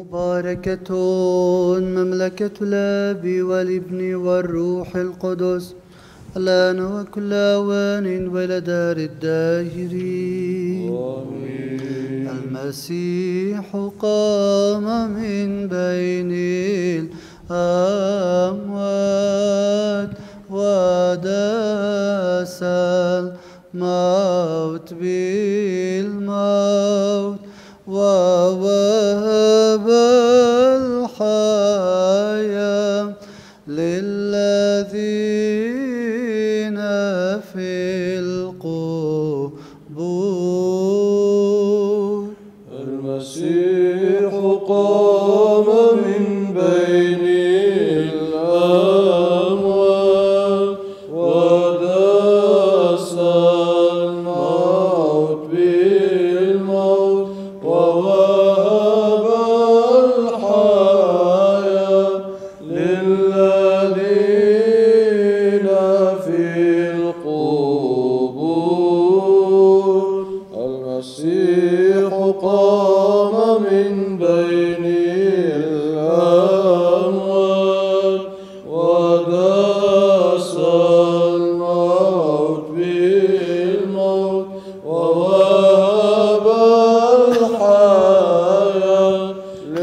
مباركة مملكة الآب والابن والروح القدس الآن وكل أوان وإلى دار الداهرين. آمين. المسيح قام من بين الأموات وداس الموت بالموت ووهب الحياة للذين في القبور. المسيح قام من بين الأموات وداس الموت بالموت ووهب الحياة للذين في القبور. المسيح قام من بين الأموات وداس الموت بالموت ووهب الحياة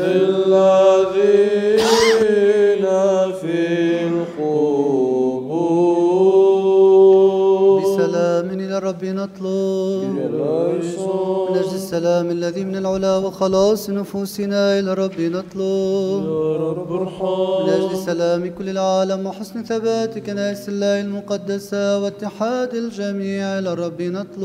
للذين في القبور. بسلام إلى رب نطلب من أجل السلام الذي من العلا وخلاص نفوسنا إلى رب نطلب يا رب ارحم. من أجل سلام كل العالم وحسن ثبات كنائس الله المقدسة واتحاد الجميع إلى رب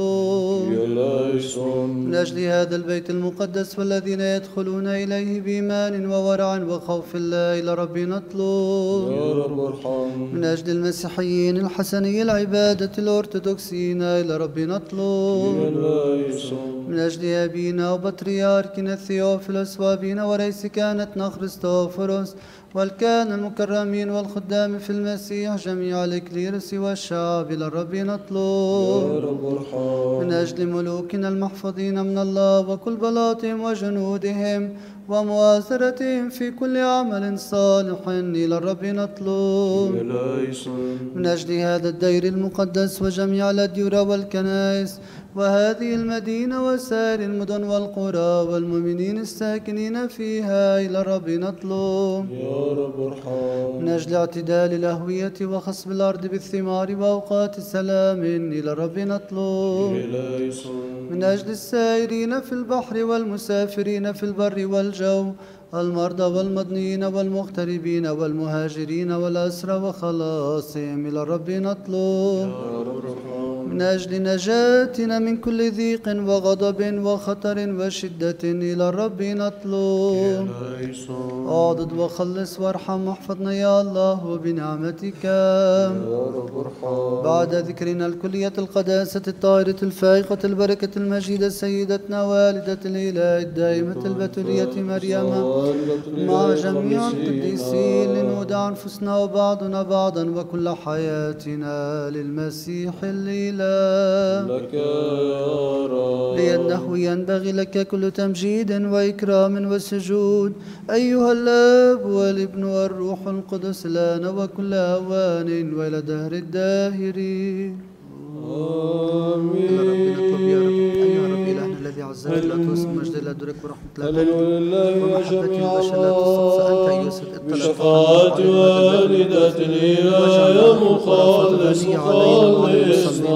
نطلب يا لايسون. من أجل هذا البيت المقدس والذين يدخلون إليه بإيمان وورع وخوف الله إلى رب نطلب يا رب ارحم. من أجل المسيحيين الحسني العبادة الأرثوذكسيين إلى رب نطلب يا لايسون. من أجل أبينا وبطريركنا الثيوفيلوس وأبينا ورئيس كهنتنا خريستوفوروس والكهنة المكرمين والخدام في المسيح جميع الإكليروس والشعب إلى الرب يا نطلب رب ارحم. من أجل ملوكنا المحفوظين من الله وكل بلاطهم وجنودهم ومؤازرتهم في كل عمل صالح إلى الرب نطلب يا لايسون. من أجل هذا الدير المقدس وجميع الأديرة والكنائس وهذه المدينة وسائر المدن والقرى والمؤمنين الساكنين فيها إلى الرب نطلب يا رب ارحم. من أجل اعتدال الأهوية وخصب الأرض بالثمار وأوقات سلام إلى الرب نطلب يا لايسون. من أجل السائرين في البحر والمسافرين في البر والجو المرضى والمضنين والمغتربين والمهاجرين والأسرى وخلاصهم إلى الرب نطلب يا رب ارحم. من أجل نجاتنا من كل ضيق وغضب وخطر وشدة إلى الرب يا نطلب لايسون. اعضد وخلص وارحم واحفظنا يا الله بنعمتك. يا رب ارحم. بعد ذكرنا الكلية القداسة الطاهرة الفائقة البركة المجيدة سيدتنا والدة الإله الدائمة البتولية مريم مع جميع القديسين لنودع أنفسنا وبعضنا بعضا وكل حياتنا للمسيح الإله لك يا رب. لأنه ينبغي لك كل تمجيد وإكرام وسجود أيها الآب والابن والروح القدس الآن وكل أوان وإلى دهر الداهرين. آمين. إلى رب نطلب يا رب أيها رب إلهنا الذي عزت لا توصف مجد لا درك ورحمة لا هللويا تنتهي لله ومحبة وجميع البشر لا تستقصى أنت الله. يوسف اطلع بشفاعة والدة الإله مخلص خلصنا.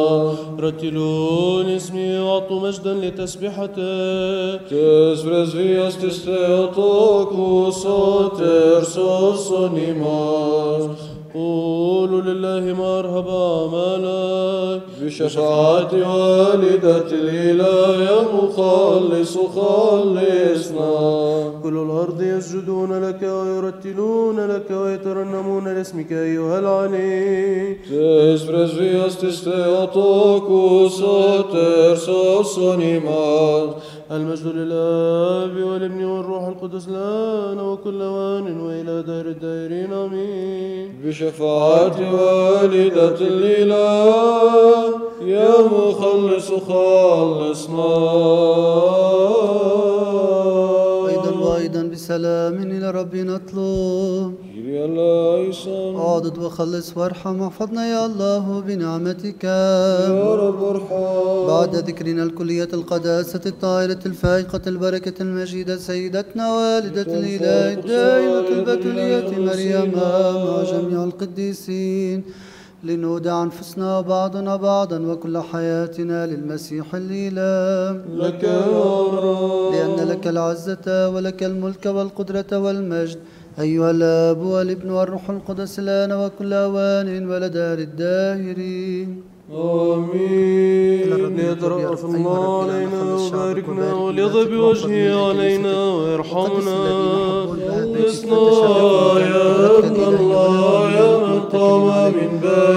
رتلون اسمي واعطوا مجدا لتسبيحته. تسبرز فياس تستيطوكوس وترسوس ونيماس. قولوا لله مرحبا ملاك. بشفاعة والدة الإله يا مخلص خلصنا. كل الأرض يسجدون لك ويرتلون لك ويترنمون لاسمك أيها العلي. تسبرز فياس تستيطوكوس وترسوس ونيماس. المجد للآب والابن والروح القدس الآن وكل أوان وإلى دهر الداهرين آمين. بشفاعة والدة الإله يا مخلص خلصنا. أيضا بسلام إلى رب نطلب. كيريا لايسون عاضد وخلص وارحم واحفظنا يا الله بنعمتك يا رب ارحم. بعد ذكرنا الكلية القداسة الطاهرة الفائقة البركة المجيدة سيدتنا والدة الإله الدائمة البتولية مريم مع جميع القديسين لنودع أنفسنا بعضنا بعضا وكل حياتنا للمسيح الإله. لك يا رب لأن لك العزة ولك الملك والقدرة والمجد أيها الآب والابن والروح القدس الآن وكل أوان ولدار الداهرين. آمين. ليترأف الله علينا وباركنا وليضرب بوجهه علينا ويرحمنا. خلصنا يا ابن الله يا من قام من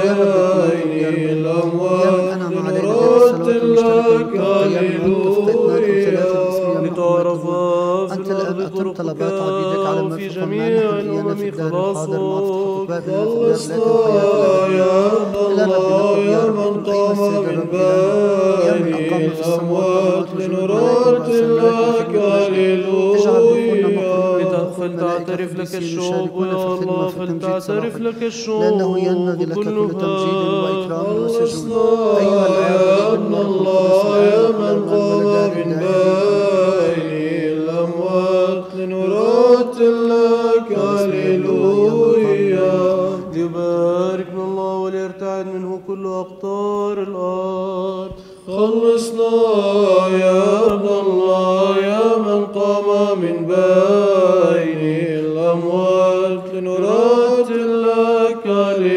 بين الأموات لنرتل لك هللويا. لتعرف أنت الآن أتم طلبات عبيدك على ما في فوق جميع المال الأمم في الدار الحاضر مع خلاصك. فتح أبوابنا في الدار خلصنا لكن يا إلى الله ربنا يا يا من رب قام من بين الأموات لنرتل لك هللويا. فلتعترف لك الشعوب يا الله فلتعترف لك الشعوب لأنه ينبغي لك كل تمجيد وإكرام وسجود. أيها يا ابن الله يا من قام من بين الأموات لنرتل لك هللويا. ليباركنا الله وليرتعد منه كل أقطار الأرض. خلصنا يا ابن الله يا من قام من بين الأموات لنرتل لك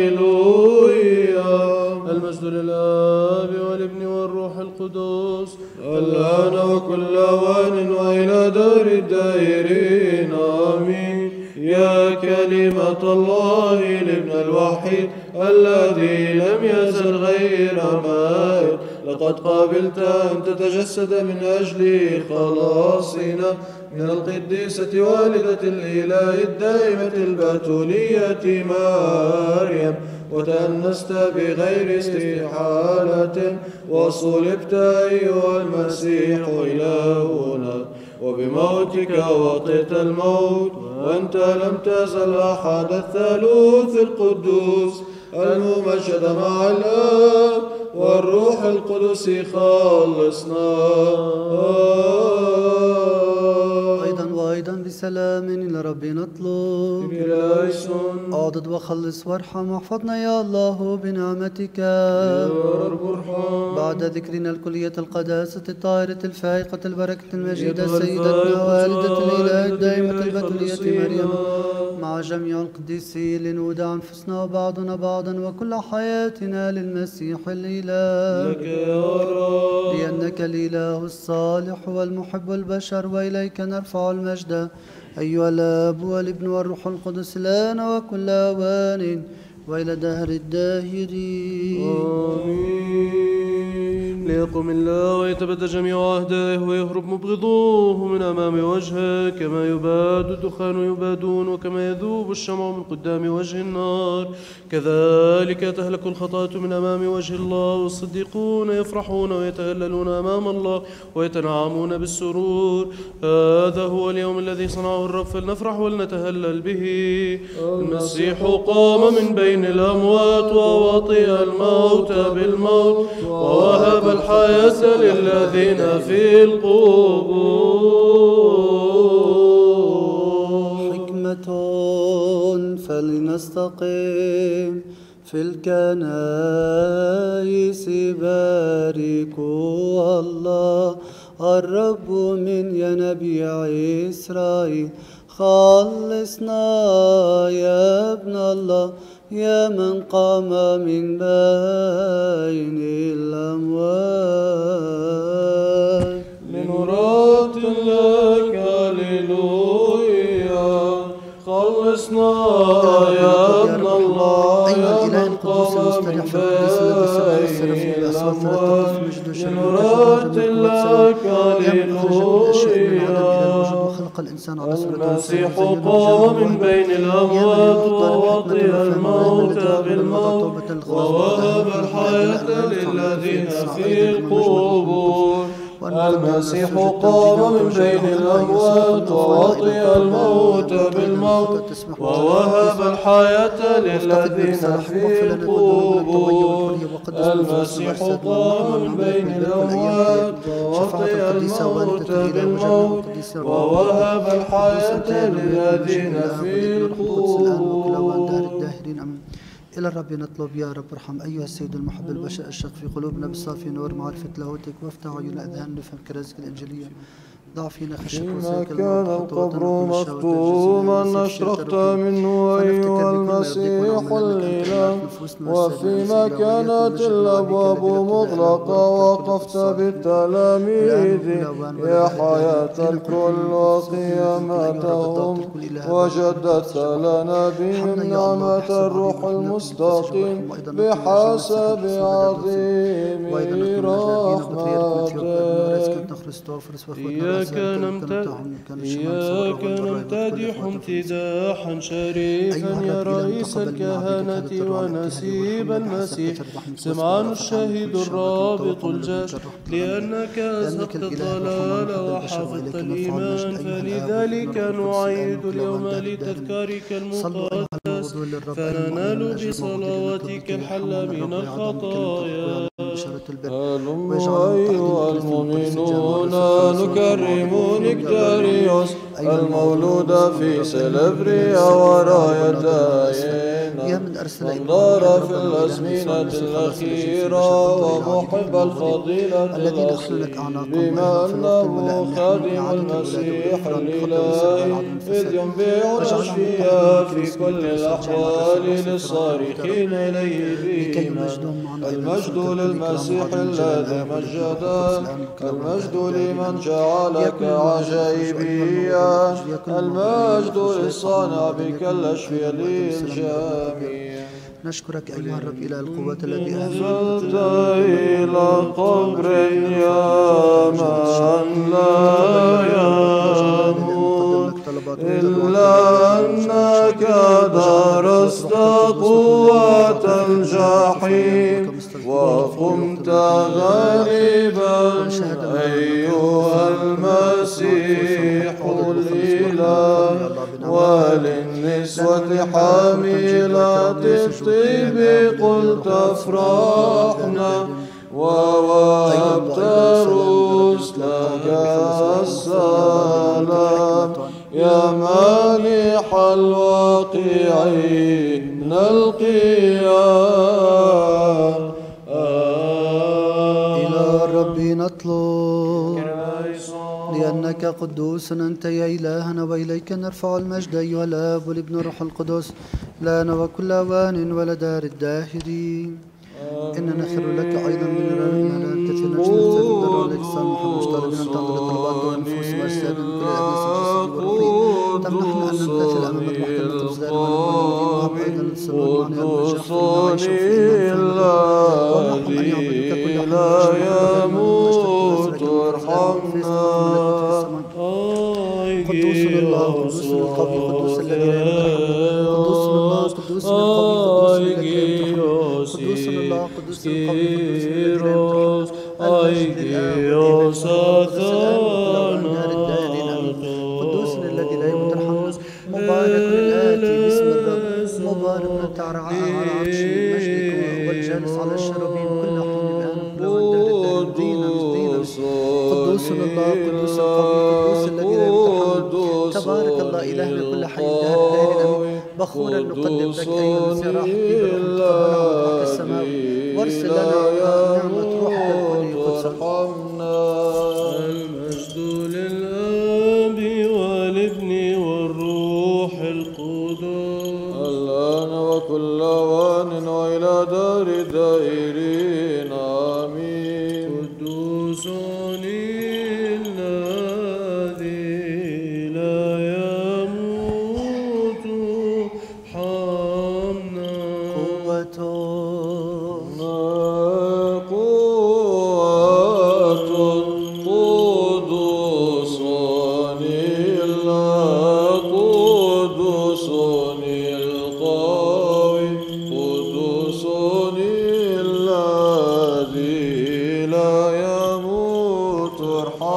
هللويا. المجد للآب والابن والروح القدس الآن وكل أوان وإلى دار الدائرين آمين. يا كلمة الله الابن الوحيد الذي لم يزل غير مائل لقد قابلت أن تتجسد من أجل خلاصنا من القديسة والدة الإله الدائمة البتولية مريم وتأنست بغير استحالة وصلبت أيها المسيح إلهنا وبموتك وطئت الموت وأنت لم تزل أحد الثالوث القدوس الممجد مع الآب والروح القدس خلصنا. أيضا بسلام إلى رب نطلب. عاضد وخلص وارحم واحفظنا يا الله بنعمتك يا رب ارحم. بعد ذكرنا الكلية القداسة الطاهرة الفائقة البركة المجيدة سيدتنا والدة الإله الدائمة البتولية مريم مع جميع القديسين لنودع أنفسنا وبعضنا بعضا وكل حياتنا للمسيح الإله. لك يا رب لأنك الإله الصالح والمحب البشر وإليك نرفع المجد أيها الآب والابن والروح القدس الآن وكل أوان وإلى دهر الداهرين. آمين. ليقم الله ويتبدى جميع أعدائه ويهرب مبغضوه من أمام وجهه كما يباد الدخان يبادون وكما يذوب الشمع من قدام وجه النار كذلك تهلك الخطاة من أمام وجه الله والصديقون يفرحون ويتهللون أمام الله ويتنعمون بالسرور. هذا هو اليوم الذي صنعه الرب فلنفرح ولنتهلل به. المسيح قام من بين الأموات ووطئ الموت بالموت ووهب الحياة للذين في القبور. حكمة فلنستقيم في الكنائس باركوا الله الرب من ينبيع إسرائيل. خلصنا يا ابن الله يا من قام من بين الأموات. لنرتل لك هللويا. خلصنا يا ابن الله أيها الإله القدوس المستريح في القدس لبس السرافيم الأسود ثلاثة في مجد وشرف لنرتل لك هللويا. وخلق الإنسان على صورته المسيح قام من بين الأموات ووطئ الموت بالموت ووهب الحياة للذين في القبور. المسيح قام من بين الأموات ووطئ الموت بالموت ووهب الحياة للذين في القبور. المسيح قام من بين الأموات ووطئ الموت بالموت ووهب الحياة للذين في القبور. إلى الرب نطلب يا رب ارحم أيها السيد المحب البشر، اشرق في قلوبنا بالصافي نور معرفة لاهوتك، وافتح عيون أذهان نفهم كرزك الإنجيلية. ضع فينا خشية فيما كان القبر مختوما أشرقت منه أيها المسيح الإله، وفيما كانت الأبواب مغلقة وقفت بالتلاميذ يا حياة الكل وقيامتهم، وجددت لنا بهم نعمة الروح المستقيم بحسب عظيم رحمتك. إياك نمتدح امتداحا شريفا يا رئيس الكهنة ونسيب المسيح، سمعان الشهيد الرابط الجاد، لأنك أزهقت الضلال وحفظت الإيمان، فلذلك نعيد اليوم لتذكارك المقدس، فننال بصلواتك الحل من الخطايا. هلموا أيها المؤمنون نكرم نكتاريوس المولود في سلبريا ورايا داينا، وانظر في الأزمنة الأخيرة ومحب الفضيلة الأصيل، بما أنه خادم المسيح الإلهي إذ ينبيع الأشفياء في كل الأحوال للصارخين إليه بإيمان. المجد للمسيح الذي مجدك، المجد لمن جعلك عجائبيا، المجد للصانع بك الأشفياء للجميع. نشكرك أيها الرب إله القوات الذي نزلت إلى قبر يا من لا يموت، إلا أنك درست قوة الجحيم وقمت غالبا أيها المسيح الإله، وللنسوة حاملات الطيب قلت افرحنا، ووهبت رسلك السلام يا مانح الواقعين القيام. إلى الرب نطلب لأنك قدوس أنت يا إلهنا، وإليك نرفع المجد أيها الآب والابن والروح القدس لنا وكل أوان ولا دار الداهرين. إننا نخر لك أيضا بالملائكة كثير نجد البر والإحسان محب مشتركين أن تنظر طلبات ونفوس وأجساد من كل أبناء الجسد والروح، تمنحنا أن نمتثل أمام محكمة الإصدار والمؤمنين، وهب أيضا السرور معنا والنجاح في النعيش وفي ونحن أن يعبدك كل حين لا يموت ارحمنا. قدوس الله قدوس القوي قدوس الذي لا يموت، قدوس الله قدوس القوي قدوس الذي لا يموت، قدوس الله قدوس القوي قدوس الذي لا يموت، قدوس الذي لا يموت ارحمنا. مبارك الآتي باسم الرب، مبارك من تعرى على عرش مجدك والجالس على الشرابين كل حين الآن قدوس الله قدوس القوي قدوس الذي لا يموت. تبارك الله إلهنا كل حي دهر الآمين. بخورا نقدم لك أيها المسيح في السماء، وارسل لنا نعمة روحك الكلي قدسا. المجد للآب والابن والروح القدس الآن وكل أوان وإلى دار الدائرين آمين. قدوس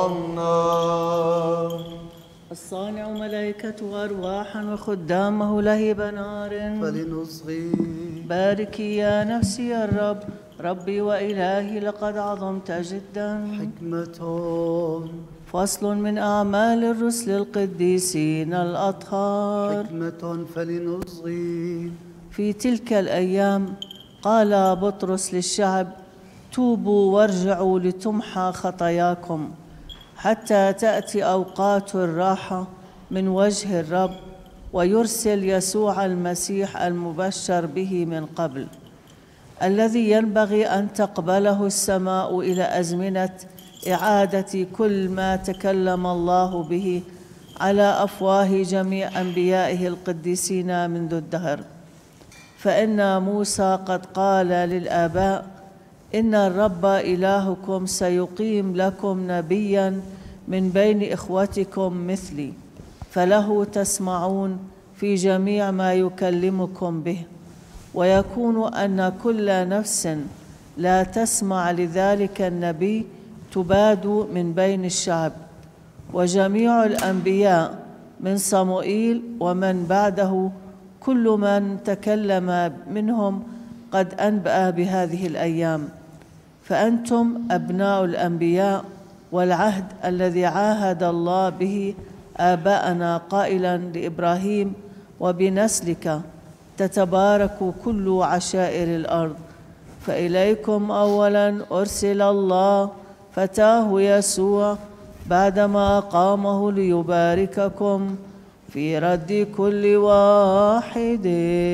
ارحمنا. الصانع ملائكته أرواحا وخدامه لهيب نار. فلنصغي. باركي يا نفسي الرب، ربي وإلهي لقد عظمت جدا. حكمة. فصل من أعمال الرسل القديسين الأطهار. حكمة فلنصغي. في تلك الأيام قال بطرس للشعب: توبوا وارجعوا لتمحى خطاياكم حتى تأتي أوقات الراحة من وجه الرب، ويرسل يسوع المسيح المبشر به من قبل، الذي ينبغي أن تقبله السماء إلى أزمنة إعادة كل ما تكلم الله به على أفواه جميع أنبيائه القديسين منذ الدهر. فإن موسى قد قال للآباء: إن الرب إلهكم سيقيم لكم نبيا من بين إخوتكم مثلي، فله تسمعون في جميع ما يكلمكم به. ويكون أن كل نفس لا تسمع لذلك النبي تباد من بين الشعب. وجميع الأنبياء من صموئيل ومن بعده كل من تكلم منهم قد أنبأ بهذه الأيام. فأنتم أبناء الأنبياء والعهد الذي عاهد الله به آباءنا قائلا لإبراهيم: وبنسلك تتبارك كل عشائر الأرض. فإليكم أولا أرسل الله فتاه يسوع بعدما أقامه ليبارككم في رد كل واحد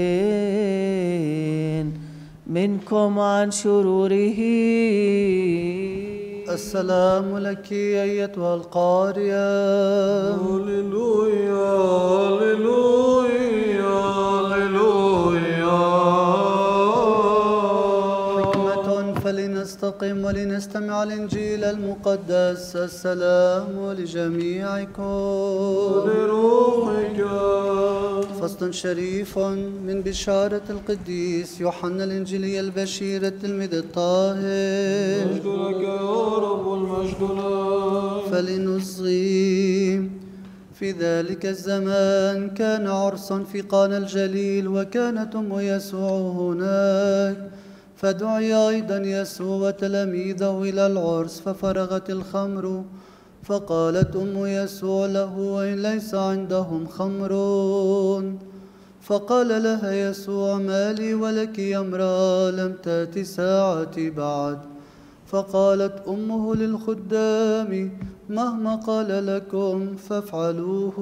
منكم عن شروره. السلام لك أيتها القارئة. هللويا هللويا هللويا. حكمة فلنستقم ولنستمع الإنجيل المقدس. السلام لجميعكم. لروحك. فصل شريف من بشارة القديس يوحنا الإنجيلي البشير التلميذ الطاهر. المجد لك يا رب، المجد لك. فلنصغي. في ذلك الزمان كان عرس في قانا الجليل، وكانت أم يسوع هناك، فدعي أيضا يسوع وتلاميذه إلى العرس، ففرغت الخمر. فقالت أم يسوع له: وإن ليس عندهم خمر؟ فقال لها يسوع: ما لي ولك يا امرأة، لم تأت ساعتي بعد. فقالت أمه للخدام: مهما قال لكم فافعلوه.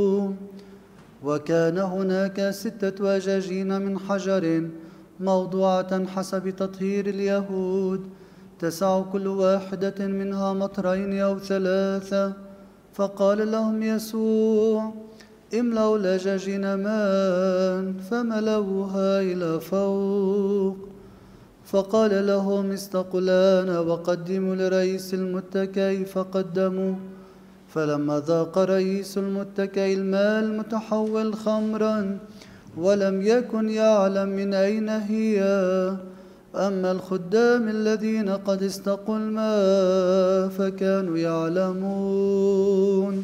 وكان هناك 6 أجاجين من حجر موضوعة حسب تطهير اليهود، تسع كل واحدة منها مطرين أو 3. فقال لهم يسوع: املأوا الأجاجين ماء، فملأوها إلى فوق. فقال لهم: استقوا الآن وقدموا لرئيس المتكئ. فقدموا. فلما ذاق رئيس المتكئ الماء المتحول خمرا، ولم يكن يعلم من أين هي، أما الخدام الذين قد استقوا الماء فكانوا يعلمون.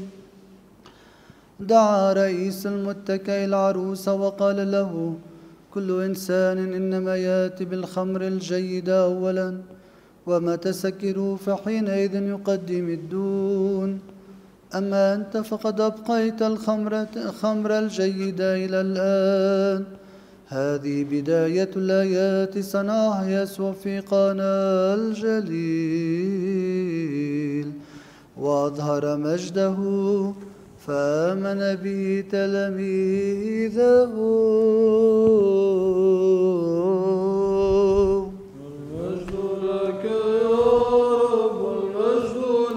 دعا رئيس المتكئ العروس وقال له: كل إنسان إنما يأتي بالخمر الجيدة أولا، ومتى سكروا فحينئذ يقدم الدون. أما أنت فقد أبقيت الخمر الجيدة إلى الآن. هذه بداية الآيات صنعها يسوع في قانا الجليل، وأظهر مجده، فآمن به تلاميذه. المجد لك يا رب، المجد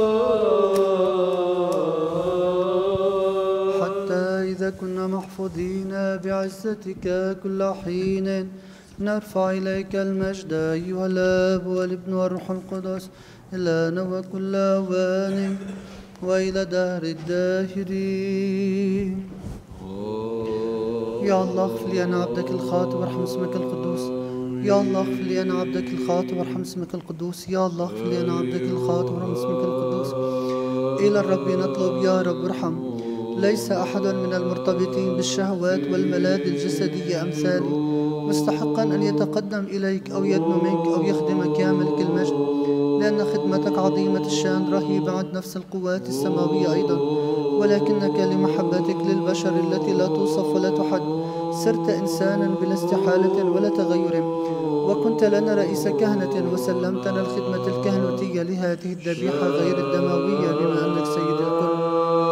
لك. حتى إذا كنا محفوظين بعزتك كل حين نرفع إليك المجد أيها الآب والابن والروح القدس، الآن وكل أوان وإلى دهر الداهرين. يا الله اغفر لي أنا عبدك الخاطئ وارحم اسمك القدوس. يا الله اغفر لي أنا عبدك الخاطئ وارحم اسمك القدوس. يا الله اغفر لي أنا عبدك الخاطئ وارحم اسمك القدوس. إلى الرب نطلب يا رب ارحم. ليس أحد من المرتبطين بالشهوات والملاذ الجسدية أمثالي مستحقا أن يتقدم إليك أو يدنو منك أو يخدمك يا ملك المجد، لأن خدمتك عظيمة الشان رهيبة عند نفس القوات السماوية أيضا، ولكنك لمحبتك للبشر التي لا توصف ولا تحد صرت إنسانا بلا استحالة ولا تغير، وكنت لنا رئيس كهنة وسلمتنا الخدمة الكهنوتية لهذه الذبيحة غير الدموية بما أنك سيد الكل،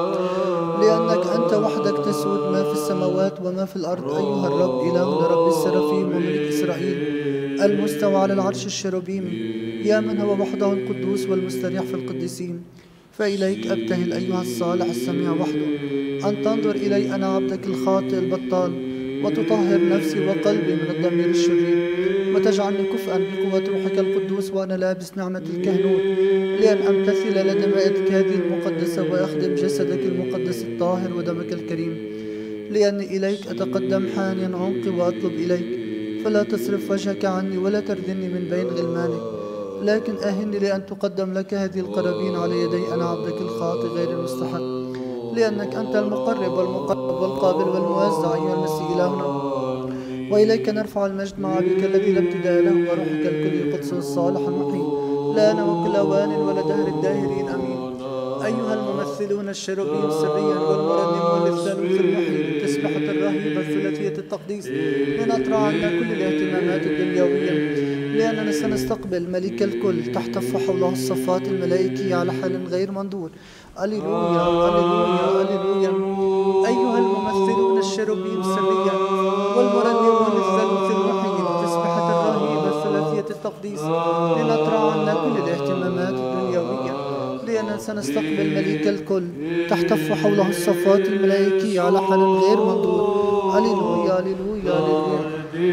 لأنك أنت وحدك تسود ما في السماوات وما في الأرض أيها الرب إلهنا رب السرافيم وملك إسرائيل المستوى على العرش الشروبيمي، يا من هو وحده القدوس والمستريح في القديسين. فإليك أبتهل أيها الصالح السميع وحده أن تنظر إلي أنا عبدك الخاطئ البطال وتطهر نفسي وقلبي من الضمير الشرير، وتجعلني كفءا بقوة روحك القدوس وأنا لابس نعمة الكهنوت، لأن أمتثل لدمائك هذه المقدسة وأخدم جسدك المقدس الطاهر ودمك الكريم، لأني إليك أتقدم حانيا عنقي وأطلب إليك، فلا تصرف وجهك عني ولا تردني من بين غلمانك، لكن أهني لأن تقدم لك هذه القرابين على يدي أنا عبدك الخاطئ غير المستحق، لأنك أنت المقرب والمقرب والقابل والموزع أيها المسيح إلهنا. وإليك نرفع المجد مع أبيك الذي لا ابتداء له وروحك الكل قدس الصالح المحيي لا أنا وكل أوان ولا دهر الداهرين أمين. أيها الممثلون الشروبيم سريا والمرنمون للثالوث المحيي بالتسبحة الرهيبة ثلاثية التقديس لنطرح عنا كل الاهتمامات الدنيوية، لأننا سنستقبل ملك الكل تحتف حوله الصفات الملائكية على حال غير منظور. أليلويا أليلويا أليلويا. أيها الممثلون الشروبيم سريا والمرنمون للثالوث المحيي بالتسبحة الرهيبة ثلاثية التقديس لنطرح عنا كل الاهتمامات الدنيوية، لأننا سنستقبل ملك الكل تحتف حوله الصفات الملائكية على حال غير منظور. أليلويا أليلويا أليلويا.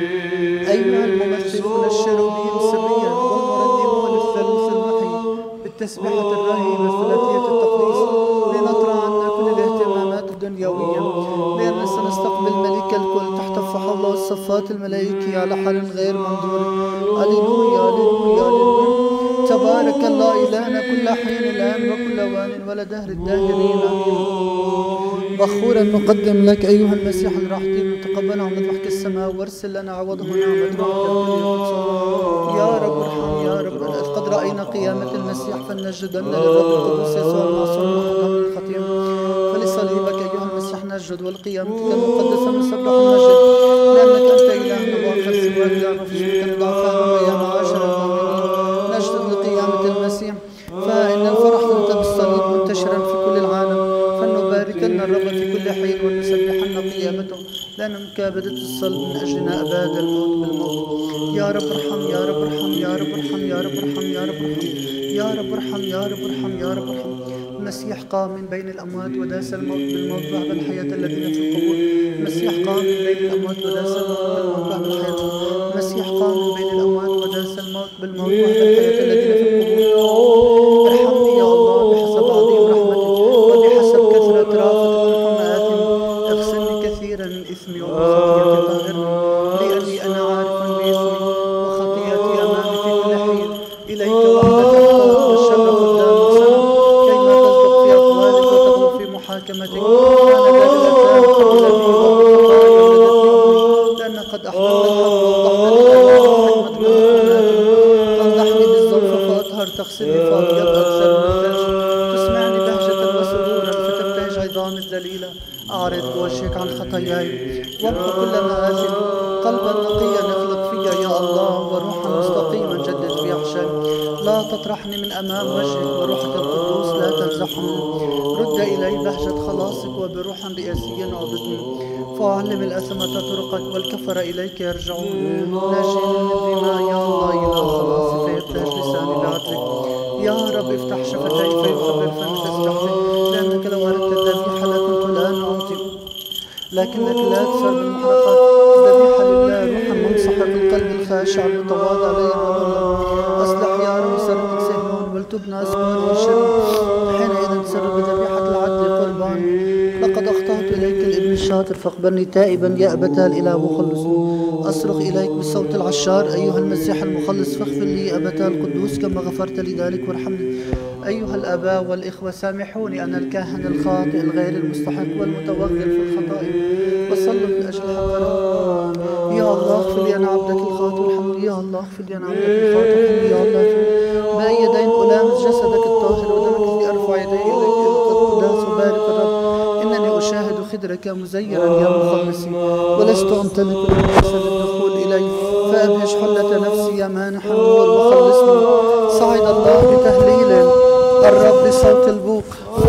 أيها الممثلون الشروبيم سريا والمرنمون للثالوث المحيي بالتسبحة الرهيبة ثلاثية التقديس لنطرح عنا كل الاهتمامات الدنيوية، لأننا سنستقبل ملك الكل تحتف حوله الصفات الملائكية على حال غير منظور. أليلويا أليلويا أليلويا. تبارك الله إلهنا كل حين الآن وكل أوان ولا دهر الداهرين آمين. بخورا نقدم لك أيها المسيح الرحيم متقبلا عن مذبحك السماء وارسل لنا عوضه نعمة روحك يا رب ارحم يا رب. قد رأينا قيامة المسيح فلنسجدن للرب القدوس يسوع المعصوم وحده من الخطيئة، فلصليبك أيها المسيح نسجد ولقيامتك المقدسة نسبح ونمجد، لأنك أنت إلهنا وآخر سواك لا نفسك نضعفها يا معاشر المؤمنين. نسجد لقيامة المسيح، فإن الفرح أنت بالصليب منتشرا في كل العالم، فلنباركن الرب في كل حين ونسبحن قيامته، لأن مكابدة الصلب من أجلنا أباد الموت بالموت. يا رب ارحم يا رب ارحم يا رب ارحم يا رب ارحم يا رب ارحم يا رب ارحم يا رب ارحم يا رب ارحم. المسيح قام من بين الأموات وداس الموت بالموت وهب الحياة الذين في القبور. المسيح قام من بين الأموات وداس الموت بالموت وهب الحياة. المسيح قام من بين الأموات وداس الموت بالموت وهب الحياة الذين في القبور. ارحمني يا الله بحسب عظيم رحمتك وبحسب كثرة رافتك وارحم آثمي. اغسلني كثيرا من إثمي وخطيئتي طهرني، لأني أنا عارف بإثمي وخطيئتي أمامي في كل حين. إليك وحدك أخطأت والشر قدامك سنة، كيما تصدق في أقوالك وتغلو في محاكمتك. أنا لا أزال قبل بي وخطايا ولدتني، لأن قد أحببت الحق وضحت تنضحني بالزوف فأطهر، تغسلني فأبيض أكثر من الثلج، تسمعني بهجة وسرورا فتبتهج عظام الذليلة. أعرض بوجهك عن خطاياي وامحو كل مآثمي، قلبا نقيا اخلق فيا يا الله، وروحا مستقيما جدد في أحشائي. لا تطرحني من أمام وجهك، وروحك القدوس لا تنزحني. رد إلي بهجة خلاصك وبروح رئاسي اعبدني، فأعلم الأثمة طرقك والكفر إليك يرجعون. ناجيني من الدماء يا الله إله خلاصي، فيبتهج لساني بعدلك. يا رب افتح شفتي فيخبر فمي تسبحتك، لأنك لو أردت الذبيحة لكنت الآن أعطي، لكنك لا تسر بالمحرقات. ذبيحة لله روحا منصحة بالقلب الخاشع المتواضع لا ينال. أصلح يا رب سرك سهلون ولتبنى أسوار والشر، حينئذ تسر بذبيحة العدل قربان. لقد أخطأت إليك الابن الشاطر فاقبلني تائبا يا أبتاه الإله وخلص. أصرخ إليك بصوت العشار أيها المسيح المخلص، فاغفر لي أبتاه القدوس كما غفرت لي ذلك وارحمني. أيها الآباء والإخوة سامحوني أنا الكاهن الخاطئ الغير المستحق والمتوغل في الخطائب، وصلوا من أجل حقنا. يا الله اغفر لي أنا عبدك الخاطئ ارحمني. يا الله اغفر لي أنا عبدك الخاطئ ارحمني. يا الله بأي يدين ألامس جسدك الطاهر ودمك الذي أرفع يدي إليك القداس وبارك الرب. إنني أشاهد خدرك مزينا يا مخلصي، ولست أمتلك الرخصة للدخول إليه، فأبهج حلة نفسي يا مانح النور وخلصني. صعد الله بتهليل الرب صوت البوق.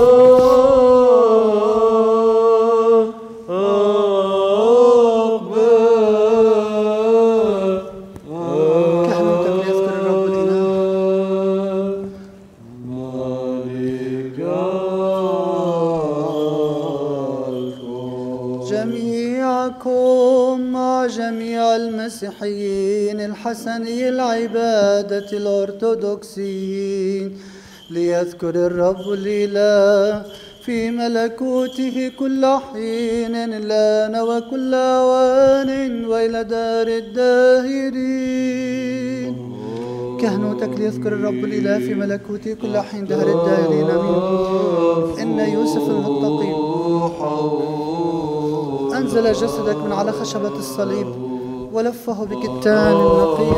المسيحيين الحسني العبادة الأرثوذكسيين ليذكر الرب الإله في ملكوته كل حين الآن وكل أوان وإلى دار الداهرين. كهنوتك ليذكر الرب الإله في ملكوته كل حين دهر الداهرين. آمين. إن يوسف المتقي أنزل جسدك من على خشبة الصليب ولفه بكتان نقي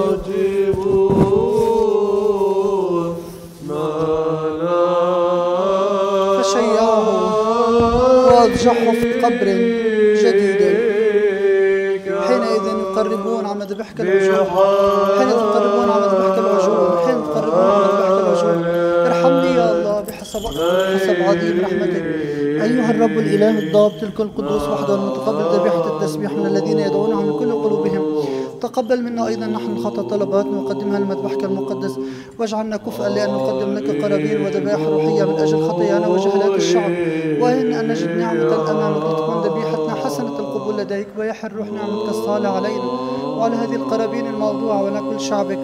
فشيعه وأضجعه في قبر جديد. حينئذ يقربون على ذبحك العجول، حين تقربون على ذبحك العجول، حين تقربون على ذبحك العجول. ارحمني يا الله بحسب عظيم رحمتك. أيها الرب الإله الضابط الكل القدوس وحده المتقبل ذبيحة التسبيح من الذين يدعونه من كل قلوبهم، تقبل منا أيضا نحن خطأ طلباتنا وقدمها لمذبحك المقدس، واجعلنا كفءا لأن نقدم لك قرابين وذبائح روحية من أجل خطايانا وجهلات الشعب، وإن نجد نعمة أمامك لتكون ذبيحتنا حسنة القبول لديك، ويحل روح نعمتك الصالح علينا وعلى هذه القرابين الموضوعة وعلى كل شعبك.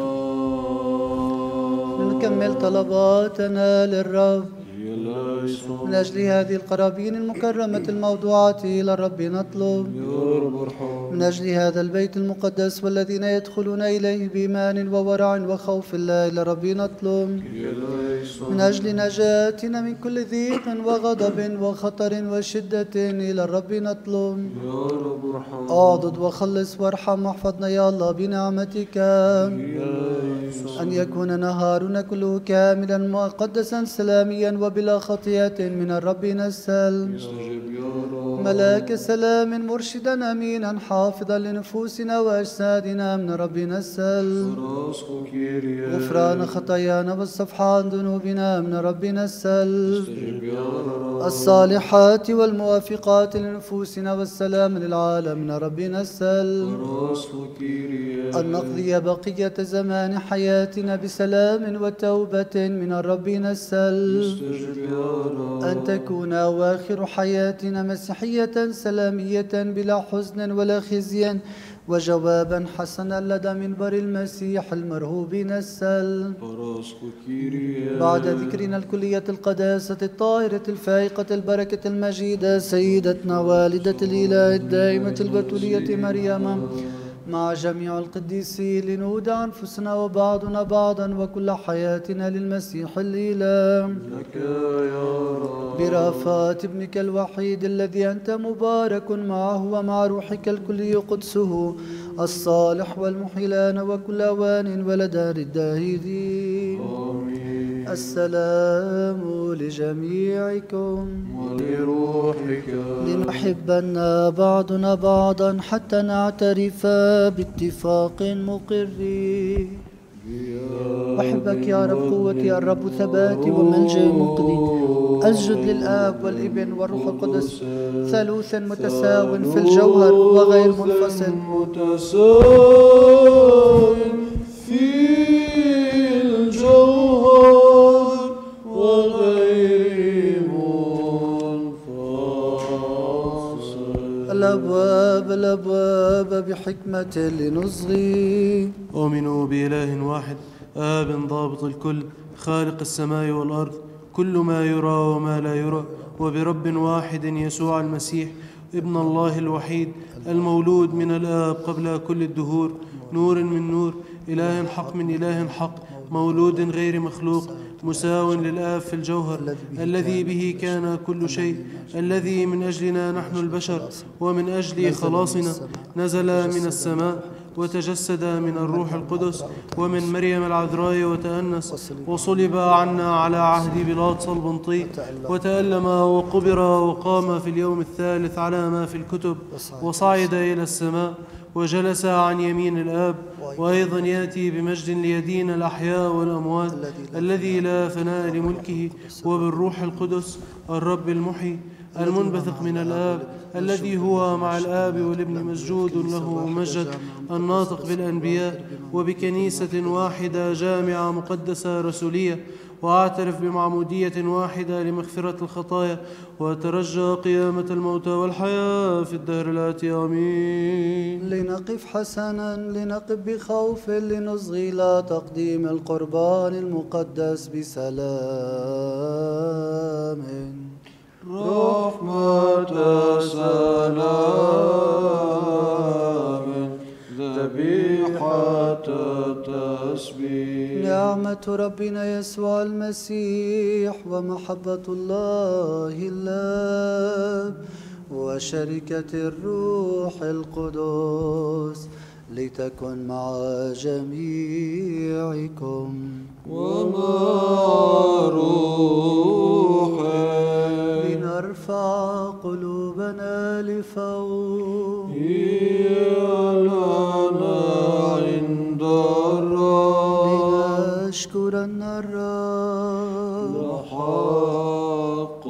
نكمل طلباتنا للرب. من أجل هذه القرابين المكرمة الموضوعة إلى الرب نطلب. من أجل هذا البيت المقدس والذين يدخلون إليه بإيمان وورع وخوف الله إلى الرب نطلب. من أجل نجاتنا من كل ضيق وغضب وخطر وشدة إلى الرب نطلب. أعضد وخلص وارحم واحفظنا يا الله بنعمتك، أن يكون نهارنا كله كاملا مقدسا سلاميا وبلا خطيئة من الرب نسأل. ملاك السلام مرشدا أمينا حافظا لنفوسنا وأجسادنا من الرب نسأل. غفران خطايانا والصفح عن ذنوبنا من الرب نسأل. الصالحات والموافقات لنفوسنا والسلام للعالم من الرب نسأل. أن نقضي بقية زمان حياتنا بسلام وتوبة من الرب نسأل. أن تكون أواخر حياتنا مسيحية سلامية بلا حزن ولا خزي، وجوابا حسنا لدى منبر المسيح المرهوب نسأل. بعد ذكرنا الكلية القداسة الطاهرة الفائقة البركة المجيدة سيدتنا والدة الإله الدائمة البتولية مريم مع جميع القديسين لنودع أنفسنا وبعضنا بعضا وكل حياتنا للمسيح الإله لك يا رب، برافات ابنك الوحيد الذي أنت مبارك معه ومع روحك الكلي قدسه الصالح والمحيي لنا وكل أوان ولدار الداهرين. السلام لجميعكم ولروحك، لنحبنا بعضنا بعضا حتى نعترف باتفاق مقري. أحبك يا رب قوتي، الرب ثباتي وملجأ منقذي. أسجد للآب والابن والروح القدس ثالوث متساو في الجوهر وغير منفصل في الجوهر وغير منفصل. الأبواب بحكمة لنصغي. آمنوا بإله واحد آب ضابط الكل خالق السماء والأرض كل ما يرى وما لا يرى، وبرب واحد يسوع المسيح ابن الله الوحيد المولود من الآب قبل كل الدهور، نور من نور، إله حق من إله حق، مولود غير مخلوق، مساو للآب في الجوهر، الذي به كان كل شيء، الذي من أجلنا نحن البشر ومن أجل خلاصنا نزل من السماء وتجسد من الروح القدس ومن مريم العذراء وتأنس وصلب عنا على عهد بيلاطس البنطي وتألم وقبر وقام في اليوم الثالث على ما في الكتب وصعد إلى السماء وجلس عن يمين الآب، وأيضا يأتي بمجد ليدين الأحياء والأموات، الذي لا فناء لملكه، وبالروح القدس الرب المحيي المنبثق من الآب، الذي هو مع الآب والابن مسجود له مجد، الناطق بالأنبياء، وبكنيسة واحدة جامعة مقدسة رسولية، وأعترف بمعمودية واحدة لمغفرة الخطايا، وأترجى قيامة الموتى والحياة في الدهر الآتي. آمين. لنقف حسنا، لنقف بخوف، لنصغي إلى تقديم القربان المقدس بسلام. رحمة سلام ذبيحة تسبيح. نعمة ربنا يسوع المسيح ومحبة الله الآب وشركة الروح القدس لتكن مع جميعكم ومع روحك. لنرفع قلوبنا لفوق هي لنا عند الرب. لنشكرن الرب. حق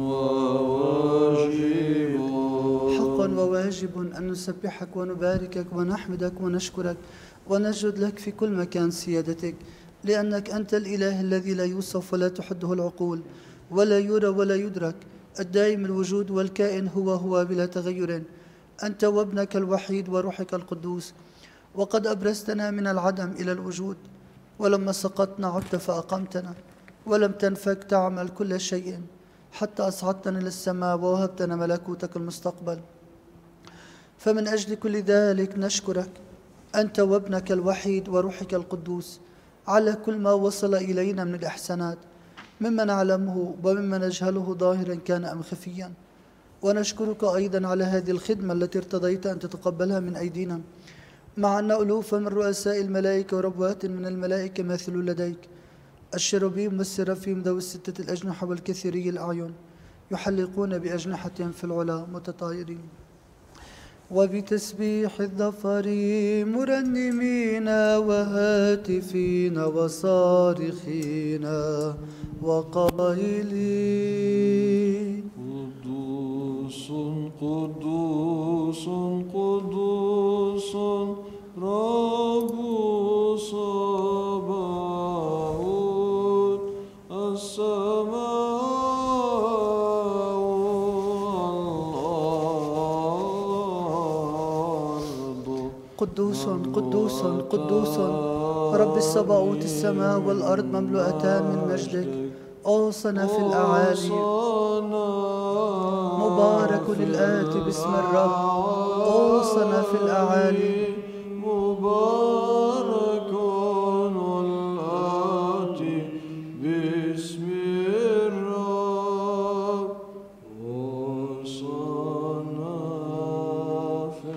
وواجب. حق وواجب أن نسبحك ونباركك ونحمدك ونشكرك ونسجد لك في كل مكان سيادتك، لأنك أنت الإله الذي لا يوصف ولا تحده العقول ولا يرى ولا يدرك، الدائم الوجود والكائن هو بلا تغير. أنت وابنك الوحيد وروحك القدوس، وقد أبرزتنا من العدم إلى الوجود، ولما سقطنا عدت فأقمتنا، ولم تنفك تعمل كل شيء حتى أصعدتنا للسماء ووهبتنا ملكوتك المستقبل. فمن أجل كل ذلك نشكرك أنت وابنك الوحيد وروحك القدوس على كل ما وصل إلينا من الإحسانات، مما نعلمه ومما نجهله ظاهرا كان أم خفيا. ونشكرك أيضا على هذه الخدمة التي ارتضيت أن تتقبلها من أيدينا، مع أن ألوفا من رؤساء الملائكة وربوات من الملائكة مثلوا لديك، الشيروبيم والسرافيم ذوي الستة الأجنحة والكثيري الأعين، يحلقون بأجنحتهم في العلا متطايرين، وبتسبيح الظفر مرنمين وهاتفين وصارخين وقائلين قدوس قدوس قدوس رب الصباحوت السماء والأرض. قدوس قدوس قدوس رب الصباؤوت، السماء والأرض مملوءتان من مجدك. أوصنا في الأعالي، مبارك الآتي باسم الرب. أوصنا في الأعالي، مبارك الآتي باسم الرب. أوصنا في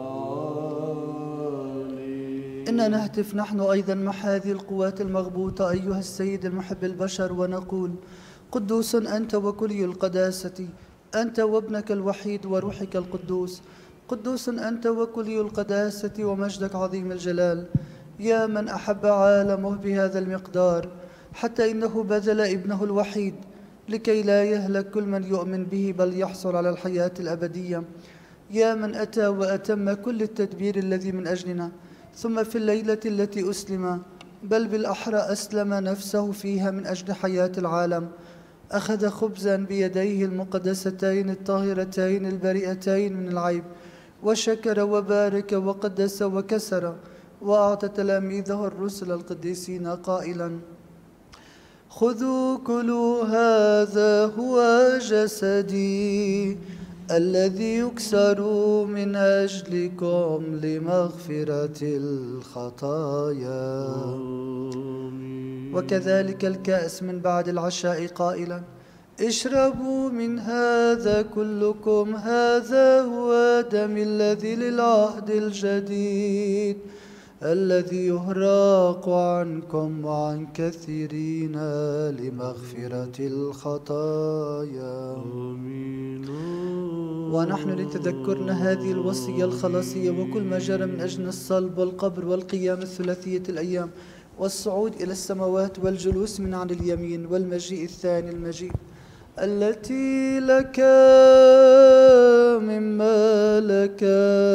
الأعالي. إننا نهتف نحن أيضا مع هذه القوات المغبوطة أيها السيد المحب البشر ونقول: قدوس أنت وكلي القداسة، أنت وابنك الوحيد وروحك القدوس. قدوس أنت وكلي القداسة ومجدك عظيم الجلال، يا من أحب عالمه بهذا المقدار حتى إنه بذل ابنه الوحيد لكي لا يهلك كل من يؤمن به بل يحصل على الحياة الأبدية. يا من أتى وأتم كل التدبير الذي من أجلنا، ثم في الليلة التي أسلم، بل بالأحرى أسلم نفسه فيها من أجل حياة العالم، أخذ خبزا بيديه المقدستين الطاهرتين البريئتين من العيب، وشكر وبارك وقدس وكسر، وأعطى تلاميذه الرسل القديسين قائلا: خذوا كلوا، هذا هو جسدي الذي يكسر من أجلكم لمغفرة الخطايا. وكذلك الكأس من بعد العشاء قائلا: اشربوا من هذا كلكم، هذا هو دمي الذي للعهد الجديد الذي يهراق عنكم وعن كثيرين لمغفرة الخطايا. ونحن لتذكرنا هذه الوصية الخلاصية وكل ما جرى من أجل الصلب والقبر والقيام الثلاثية الأيام والصعود إلى السماوات والجلوس من عن اليمين والمجيء الثاني المجيء، التي لك مما لك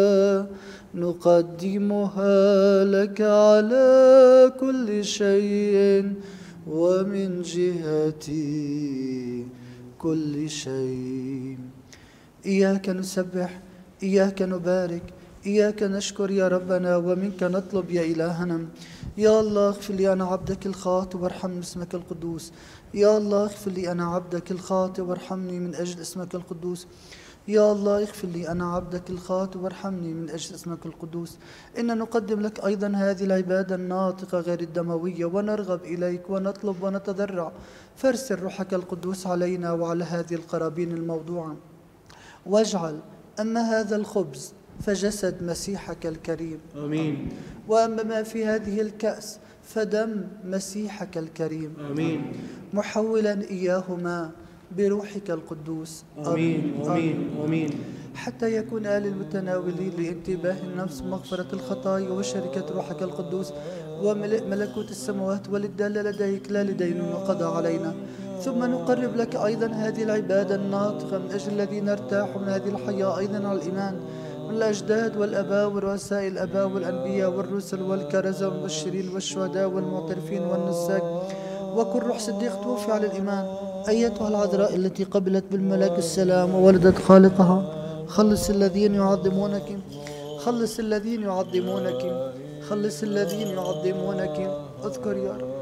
نقدمها لك على كل شيء ومن جهة كل شيء. إياك نسبح، إياك نبارك، إياك نشكر يا ربنا، ومنك نطلب يا إلهنا. يا الله اغفر لي أنا عبدك الخاطئ وارحمني اسمك القدوس. يا الله اغفر لي أنا عبدك الخاطئ وارحمني من أجل اسمك القدوس. يا الله اغفر لي أنا عبدك الخاطئ وارحمني من أجل اسمك القدوس. إن نقدم لك أيضا هذه العبادة الناطقة غير الدموية، ونرغب إليك ونطلب ونتضرع، فارسل روحك القدوس علينا وعلى هذه القرابين الموضوعة، واجعل أما هذا الخبز فجسد مسيحك الكريم، آمين. وأما ما في هذه الكأس فدم مسيحك الكريم، آمين. محولا إياهما بروحك القدوس. آمين. آمين. آمين. حتى يكون للمتناولين لانتباه النفس مغفرة الخطايا وشركة روحك القدوس وملء ملكوت السماوات، وللدالة لديك لا لدين وقضى علينا. ثم نقرب لك أيضا هذه العبادة الناطقة من أجل الذين ارتاحوا من هذه الحياة أيضا على الإيمان، من الأجداد والأباء ورؤساء الأباء والأنبياء والرسل والكرزة والمبشرين والشهداء والمعترفين والنساك، وكل روح صديق توفي على الإيمان. أيتها العذراء التي قبلت بالملاك السلام وولدت خالقها، خلص الذين يعظمونك، خلص الذين يعظمونك، خلص الذين يعظمونك. اذكر يا رب.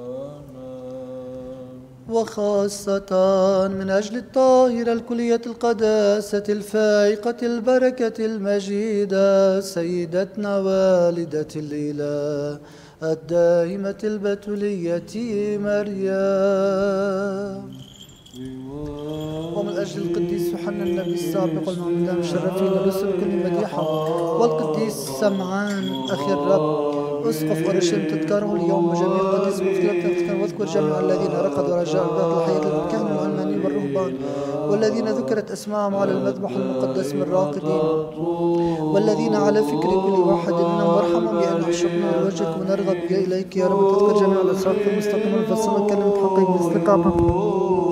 وخاصة من أجل الطاهرة الكلية القداسة الفائقة البركة المجيدة سيدتنا والدة الإله الدائمة البتولية مريم، ومن أجل القديس يوحنا النبي السابق والمعمدان المشرفين الرسل كل مديحة، والقديس سمعان أخي الرب أسقف أورشليم تذكره اليوم، وجميع قديس مفتلق، واذكر جميع الذين رقدوا رجاء باقي الحياة الكهنة والعلمانيين والرهبان، والذين ذكرت أسماءهم على المذبح المقدس من الراقدين، والذين على فكر كل واحد منهم، وارحمهم لأن عشقنا لوجهك ونرغب إليك يا رب. تذكر جميع الأسرار المستقيمة المفصلة كلمة حقك بالاستقامة،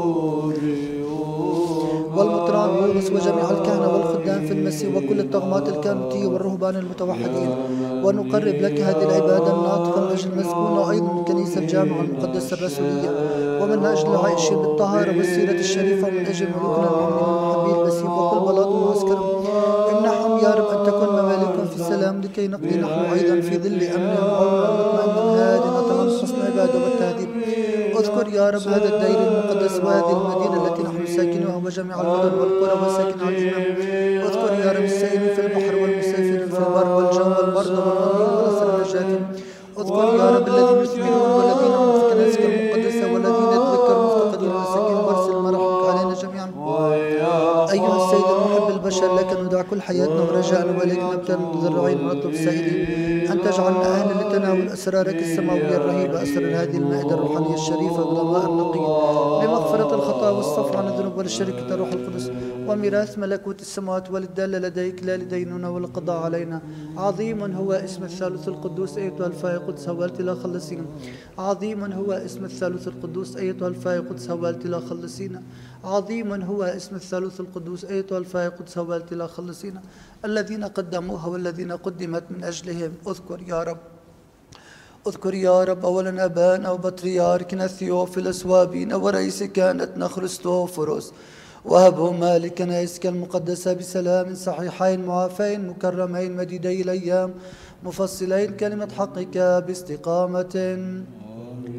والمطران والرس وجميع الكهنة والخدام في المسيح وكل الطغمات الكهنوتية والرهبان المتوحدين. ونقرب لك هذه العبادة الناطقة من أجل المسكونة، وأيضا من الكنيسة الجامعة المقدسة الرسولية، ومن أجل العائشين بالطهارة والسيرة الشريفة، ومن أجل ملوكنا المؤمنين محبي المسيح وكل بلاط معسكرهم. امنحهم يا رب أن تكون ممالكهم في السلام، لكي نقضي نحن أيضا في ظل أمن ومطمئن هادٍ أطمن حسن العبادة والتهذيب. اذكر يا رب هذا الدير المقدس وهذه المدينة التي نحن ساكنوها، وجميع المدن والقرى والساكن على الإمام. اذكر يا رب السائرين في البحر والمسافرين في البر والجو والمرضى والمرضين والأسر النجاتين. اذكر يا رب الذين يثمرون والذين هم في كنائسك المقدسة والذين يتذكرون مفتقدين والمساكين، وارسل مرحمك علينا جميعا. أيها السيد المحب البشر، لك ندع كل حياتنا ورجاءنا، وإليك نبتهل متضرعين ونطلب سائلين أن تجعلنا أهلا لتناول أسرارك السماوية الرهيبة، أسرار هذه المائدة الروحانية الشريفة بالماء النقي، لمغفرة الخطايا والصفح عن الذنوب ولشركة الروح القدس وميراث ملكوت السماوات، وللدالة لديك لا لديننا والقضاء علينا. عظيم هو اسم الثالوث القدوس أيتها الفاي قدس هوالت لا خلصينا. عظيم هو اسم الثالوث القدوس أيتها الفاي قدس هوالت لا خلصينا. عظيم هو اسم الثالوث القدوس أيتها الفاي قدس هوالت لا خلصينا. الذين قدموها والذين قدمت من أجلهم. اذكر يا رب، اذكر يا رب أولا أبانا وبطريركنا ثيوفيلوس وأبينا ورئيس كهنتنا خريستوفوروس، وهبهما لكنائسك المقدسة بسلام صحيحين معافين مكرمين مديدي الأيام مفصلين كلمة حقك باستقامة.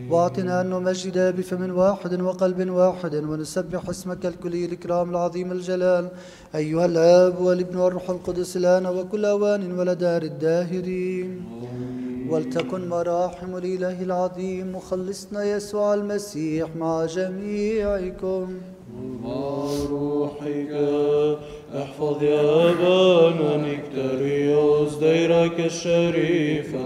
واعطنا أن نمجد بفم واحد وقلب واحد ونسبح اسمك الكلي الإكرام العظيم الجلال أيها الآب والابن والروح القدس الآن وكل أوان ولدار الداهرين. ولتكن مراحم الإله العظيم مخلصنا يسوع المسيح مع جميعكم. مع روحك احفظ يا أبانا نكتريوس ديرك الشريفة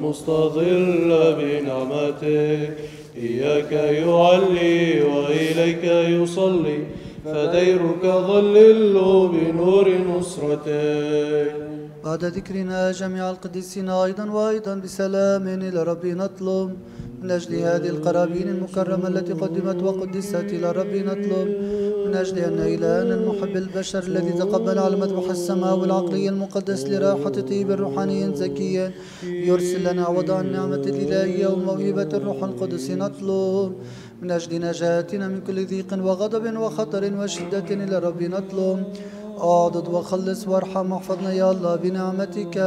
مستظل بنعمتك إياك يعلي وإليك يصلي فديرك ظلل بنور نصرتك. بعد ذكرنا جميع القديسين أيضا بسلام إلى ربي نطلب من أجل هذه القرابين المكرمة التي قدمت وقدست إلى ربي نطلب من أجل أن إلهنا المحب البشر الذي تقبل على مذبح السماء والعقلية المقدس لراحة طيب روحاني زكيا يرسل لنا عوض النعمة الإلهية وموهبة الروح القدس نطلب من أجل نجاتنا من كل ضيق وغضب وخطر وشدة إلى ربي نطلب اعضد وخلص وارحم واحفظنا يا الله بنعمتك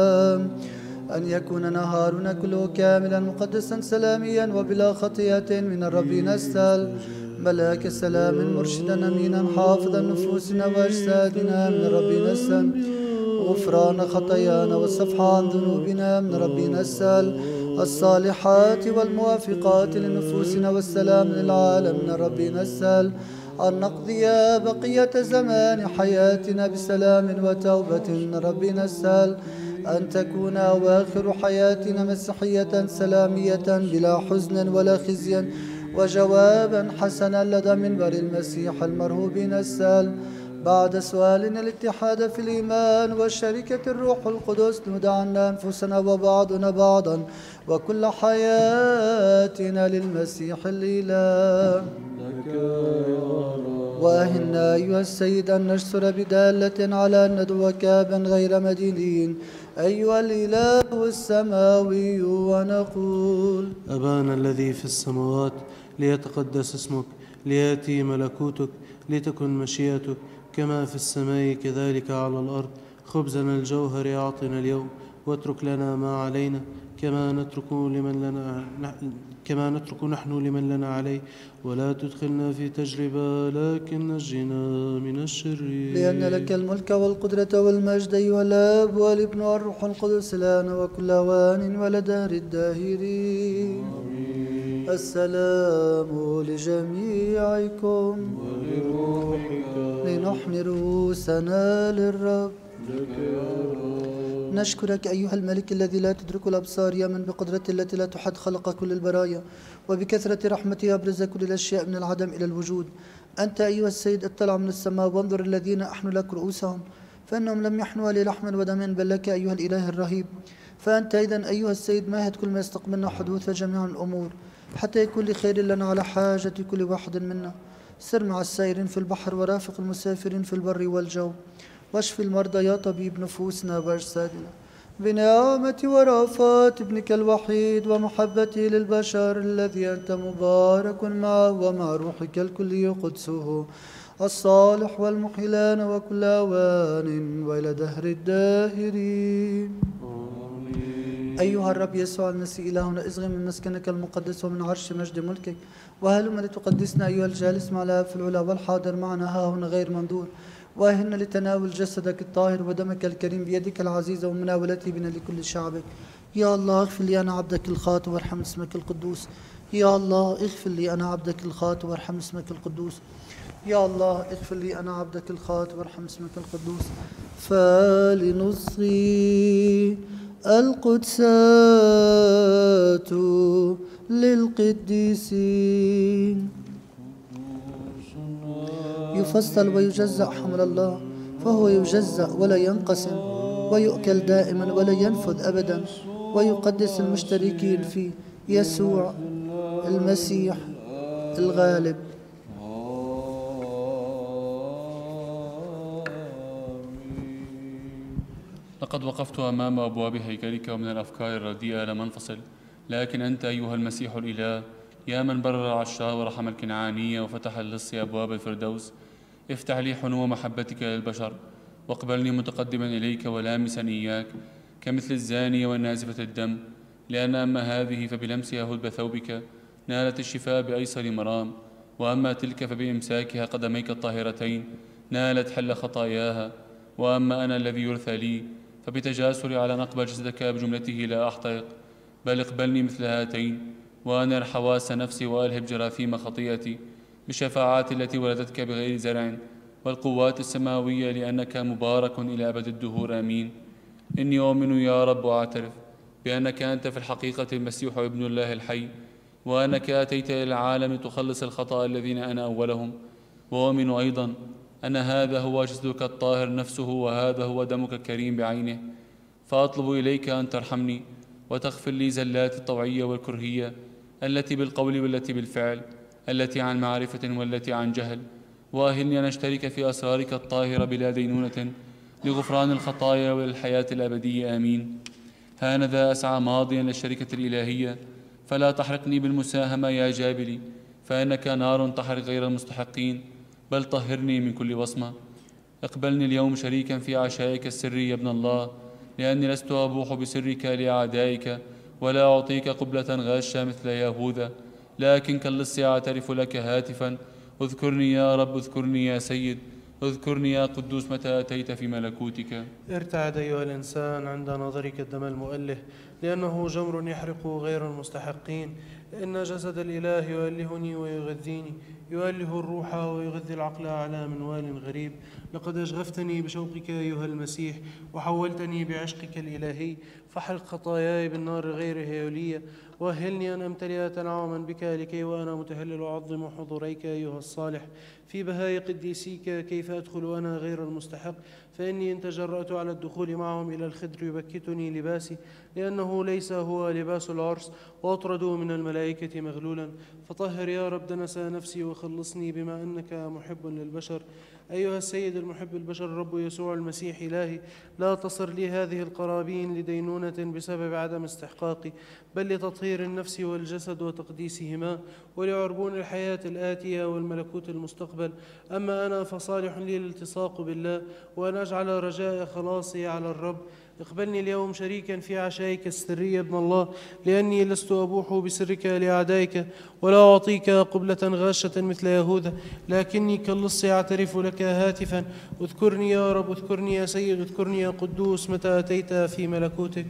أن يكون نهارنا كله كاملا مقدسا سلاميا وبلا خطيئة من الرب نسأل ملاك السلام مرشدا أمينا حافظا نفوسنا وأجسادنا من الرب نسأل غفران خطايانا والصفح عن ذنوبنا من رب نسأل الصالحات والموافقات لنفوسنا والسلام للعالم من رب نسأل أن نقضي بقية زمان حياتنا بسلام وتوبة من رب نسأل أن تكون أواخر حياتنا مسيحية سلامية بلا حزن ولا خزي وجوابا حسنا لدى منبر المسيح المرهوب نسأل بعد سؤالنا الاتحاد في الإيمان وشركة الروح القدس ندعنا أنفسنا وبعضنا بعضا وكل حياتنا للمسيح الإله. وأهلنا أيها السيد أن نشسر بدالة على أن ندعوك أبا غير مدينين أيها الإله السماوي ونقول أبانا الذي في السماوات ليتقدس اسمك ليأتي ملكوتك لتكن مشيئتك كما في السماء كذلك على الأرض. خبزنا الجوهر أعطنا اليوم واترك لنا ما علينا كما نترك نحن لمن لنا عليه ولا تدخلنا في تجربة لكن نجنا من الشرير. لأن لك الملك والقدرة والمجد أيها الآب والابن والروح القدس الآن وكل أوان ولدار الداهرين. السلام لجميعكم لنحن رؤوسنا للرب. نشكرك أيها الملك الذي لا تدرك الأبصار يا من بقدرته التي لا تحد خلق كل البرايا وبكثرة رحمته أبرز كل الأشياء من العدم إلى الوجود. أنت أيها السيد اطلع من السماء وانظر الذين أحنوا لك رؤوسهم فإنهم لم يحنوا للحم ودم بل لك أيها الإله الرهيب. فأنت أيضا أيها السيد ماهد كل ما يستقبلنا حدوث جميع الأمور حتى يكون لخير لنا على حاجة كل واحد منا. سر مع السائرين في البحر ورافق المسافرين في البر والجو واشفي المرضى يا طبيب نفوسنا وأجسادنا بنعمة ورأفات ابنك الوحيد ومحبته للبشر الذي أنت مبارك معه ومع روحك الكلي قدسه الصالح والمحيي لنا وكل أوان وإلى دهر الداهرين. أيها الرب يسوع المسيح إلهنا اصغي من مسكنك المقدس ومن عرش مجد ملكك وهلم لتقدسنا أيها الجالس مع الآب في العلا والحاضر معنا ها هنا غير منظور واهلنا لتناول جسدك الطاهر ودمك الكريم بيدك العزيزة ومناولته بنا لكل شعبك. يا الله اغفر لي أنا عبدك الخاطئ وارحم اسمك القدوس. يا الله اغفر لي أنا عبدك الخاطئ وارحم اسمك القدوس. يا الله اغفر لي أنا عبدك الخاطئ وارحم اسمك القدوس. فلنصغي القدسات للقديسين. يفصل ويجزأ حمل الله فهو يجزأ ولا ينقسم ويؤكل دائما ولا ينفذ أبدا ويقدس المشتركين فيه يسوع المسيح الغالب. لقد وقفت أمام أبواب هيكلك ومن الأفكار الرديئة لم أنفصل، لكن أنت أيها المسيح الإله يا من برر العشاء ورحم الكنعانية وفتح اللص أبواب الفردوس، افتح لي حنو محبتك للبشر واقبلني متقدما إليك ولامسا إياك كمثل الزانية والنازفة الدم، لأن أما هذه فبلمسها هدب ثوبك نالت الشفاء بأيسر مرام، وأما تلك فبإمساكها قدميك الطاهرتين نالت حل خطاياها. وأما أنا الذي يرثى لي فبتجاسري على نقبل جسدك بجملته لا أحترق، بل اقبلني مثل هاتين، وأنر حواس نفسي وألهب جراثيم خطيئتي بالشفاعات التي ولدتك بغير زرع والقوات السماوية، لأنك مبارك إلى أبد الدهور. آمين. إني أؤمن يا رب وأعترف بأنك أنت في الحقيقة المسيح ابن الله الحي، وأنك أتيت إلى العالم تخلص الخطأ الذين أنا أولهم. وأؤمن أيضا أن هذا هو جسدك الطاهر نفسه، وهذا هو دمك الكريم بعينه. فأطلب إليك أن ترحمني وتغفر لي زلاتي الطوعية والكرهية، التي بالقول والتي بالفعل، التي عن معرفة والتي عن جهل، وأهلني أن أشترك في أسرارك الطاهرة بلا دينونة لغفران الخطايا وللحياة الأبدية. آمين. هانذا أسعى ماضيا للشركة الإلهية، فلا تحرقني بالمساهمة يا جابلي، فإنك نار تحرق غير المستحقين، بل طهرني من كل وصمة. اقبلني اليوم شريكا في عشائك السري يا ابن الله، لأني لست أبوح بسرك لأعدائك، ولا أعطيك قبلة غاشة مثل يهوذا، لكن كاللص أعترف لك هاتفا: اذكرني يا رب، اذكرني يا سيد، اذكرني يا قدوس متى أتيت في ملكوتك. ارتعد أيها الإنسان عند نظرك الدم المؤله، لأنه جمر يحرق غير المستحقين. إن جسد الإله يؤلهني ويغذيني، يؤله الروح ويغذي العقل على منوال غريب. لقد أشغفتني بشوقك أيها المسيح، وحولتني بعشقك الإلهي. فحرق خطاياي بالنار غير هيولية، وأهلني أن أمتلئ تنعما بك، لكي وأنا متهلل أعظم حضوريك أيها الصالح في بهاء قديسيك. كيف أدخل أنا غير المستحق؟ فإني إن تجرأت على الدخول معهم إلى الخدر يبكتني لباسي، لأنه ليس هو لباس العرس، وأطرد من الملائكة مغلولا. فطهر يا رب دنس نفسي وخلصني، بما أنك محب للبشر. أيها السيد المحب البشر الرب يسوع المسيح إلهي، لا تصر لي هذه القرابين لدينونة بسبب عدم استحقاقي، بل لتطهير النفس والجسد وتقديسهما، ولعربون الحياة الآتية والملكوت المستقبل. أما أنا فصالح لي الالتصاق بالله، وأن أجعل رجاء خلاصي على الرب. اقبلني اليوم شريكا في عشائك السرية ابن الله، لأني لست أبوح بسرك لأعدائك، ولا أعطيك قبلة غاشة مثل يهوذا، لكني كاللص أعترف لك هاتفا: اذكرني يا رب، اذكرني يا سيد، اذكرني يا قدوس متى أتيت في ملكوتك.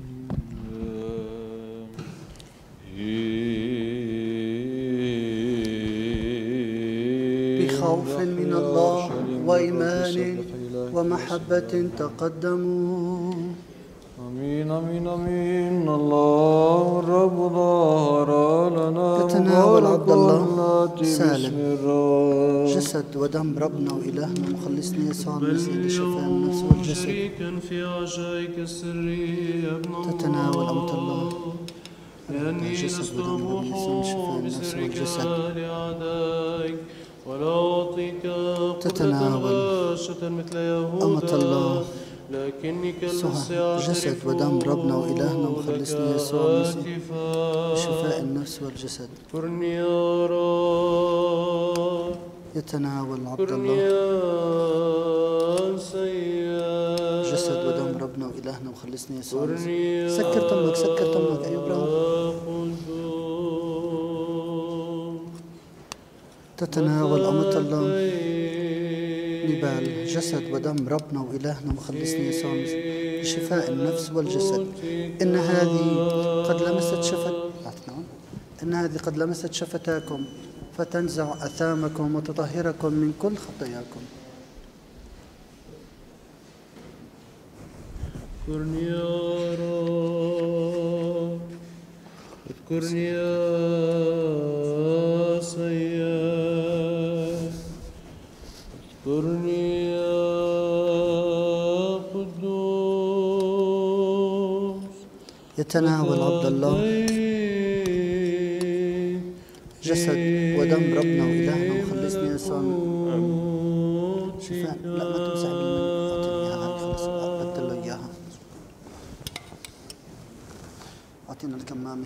بخوف من الله وإيمان ومحبة تقدموا. أمين أمين أمين. الله الرب ظهر لنا. تتناول عبد الله مبارك سالم الرب. جسد ودم ربنا وإلهنا ومخلصنا يسوع المسيح لشفاء النفس والجسد. شريكا في عشائك السري يا ابن الله. تتناول أمة الله لأني جسد لست ودم رب يسوع أبوح شفاء النفس بسرك والجسد. لأعدائك، ولا أعطيك قبلة تتناول غاشة مثل يهوذا، أمة الله لكني كاللص جسد ودم ربنا وإلهنا ومخلصنا يسوع المسيح لشفاء النفس والجسد. اذكرني يا رب، يتناول عبد اذكرني الله يا سيد، جسد ودم ربنا وإلهنا ومخلصنا يسوع المسيح. اذكرني سكر تمك، سكر تمك. أيوة برافو. تتناول أمة الله نبال جسد ودم ربنا وإلهنا ومخلصنا يسوع المسيح لشفاء النفس والجسد. إن هذه قد لمست شفتاكم فتنزع أثامكم وتطهركم من كل خطاياكم. اذكرني يا رب، اذكرني يا سيد، اذكرني يا قدوس. يتناول عبد الله جسد ودم ربنا وإلهنا ومخلصنا يسوع شفاء. لا ما تمسح بالمن. أعطيني إياها، خلص أعطيت له إياها. أعطينا الكمامة.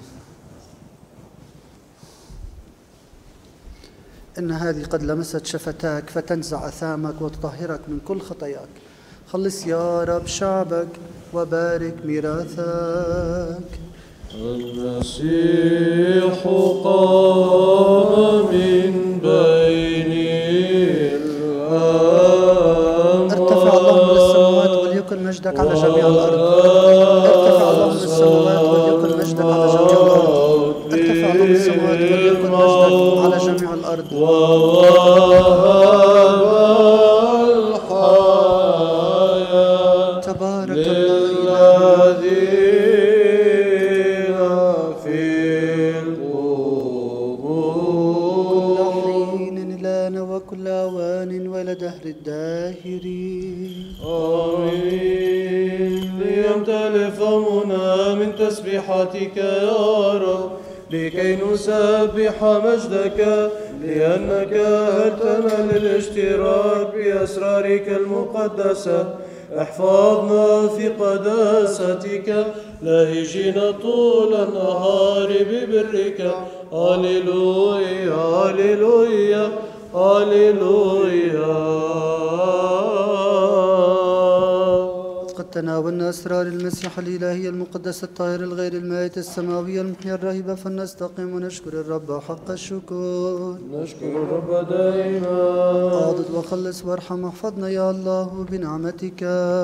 إن هذه قد لمست شفتاك فتنزع أثامك وتطهرك من كل خطاياك. خلص يا رب شعبك وبارك ميراثك. المسيح قام من بين الأموات. ارتفع اللهم للسماوات وليكن مجدك على جميع الأرض. ارتفع اللهم للسماوات وليكن مجدك على جميع الأرض. ارتفع اللهم للسماوات وليكن مجدك على جميع الأرض. تبارك الله في كل حين الآن وكل أوان ولدهر الداهرين. آمين. ليمتلئ فمنا من تسبيحاتك يا رب لكي نسبح مجدك لأنك أهلتنا للاشتراك بأسرارك المقدسة. احفظنا في قداستك لاهجين طول النهار ببرك. هللويا هللويا هللويا. قد تناولنا أسرار المسيح الإلهي المقدس الطاهر الغير المائت السماوي المحيي الرهيب فلنستقيم ونشكر الرب حق الشكر. نشكر الرب دائما. عاضد وخلص وارحم واحفظنا يا الله بنعمتك.